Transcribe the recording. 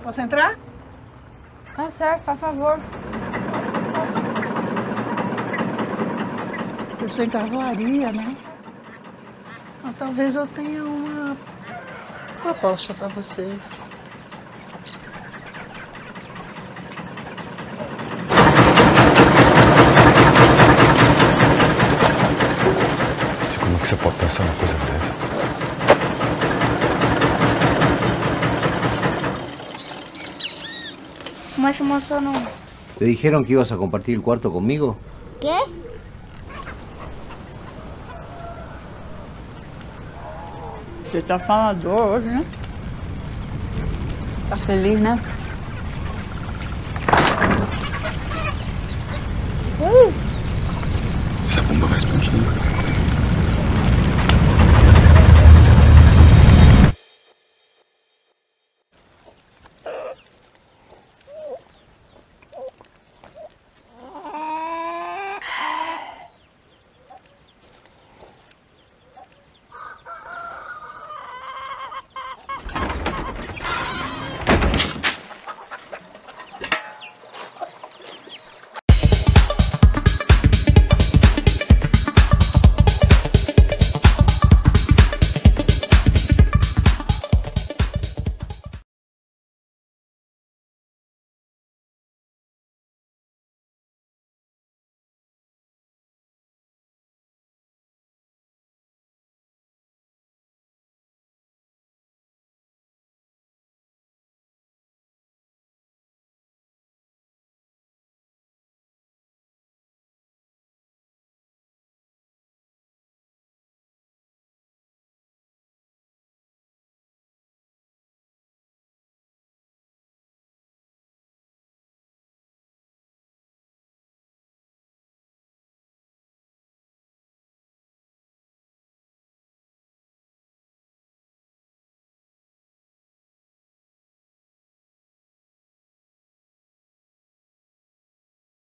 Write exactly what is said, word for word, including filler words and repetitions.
Posso entrar? Tá certo, faz favor. Vocês têm carvoaria, né? Ah, talvez eu tenha uma proposta para vocês. Como é que você pode pensar numa coisa dessa? ¿Cómo chamou seu nome? ¿Te dijeron que ibas a compartir el cuarto conmigo? ¿Qué? Você tá falador hoje, né? Tá feliz, né? Que isso? Essa bomba vai explodir.